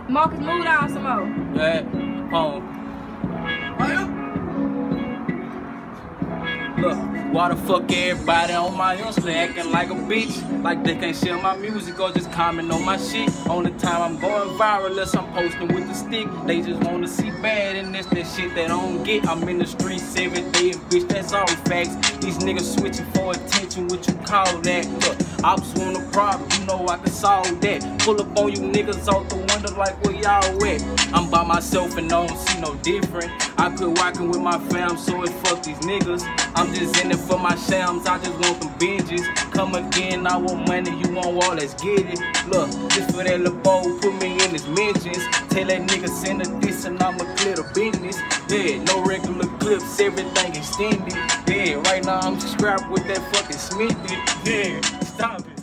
Marcus, move down some more. Yeah, home. Look, why the fuck everybody on my Insta acting like a bitch? Like they can't share my music or just comment on my shit. Only time I'm going viral unless I'm posting with the stick. They just wanna see bad and that's that shit they don't get. I'm in the streets every day, bitch, that's all facts. These niggas switching for attention, what you call that? Look, ops want a problem, you know I can solve that. Pull up on you niggas out the window like where y'all at. I'm by myself and I don't see no different. I quit rocking with my fam, so it fuck these niggas. I'm just in it for my shams, I just want them binges. Come again, I want money, you want all, let's get it. Look, just for that little bowl, put me in his mentions. Tell that nigga send a diss and I'ma clear the business. Yeah, no regular clips, everything extended. Yeah, right now I'm strapped with that fucking Smithy. Yeah, stop it.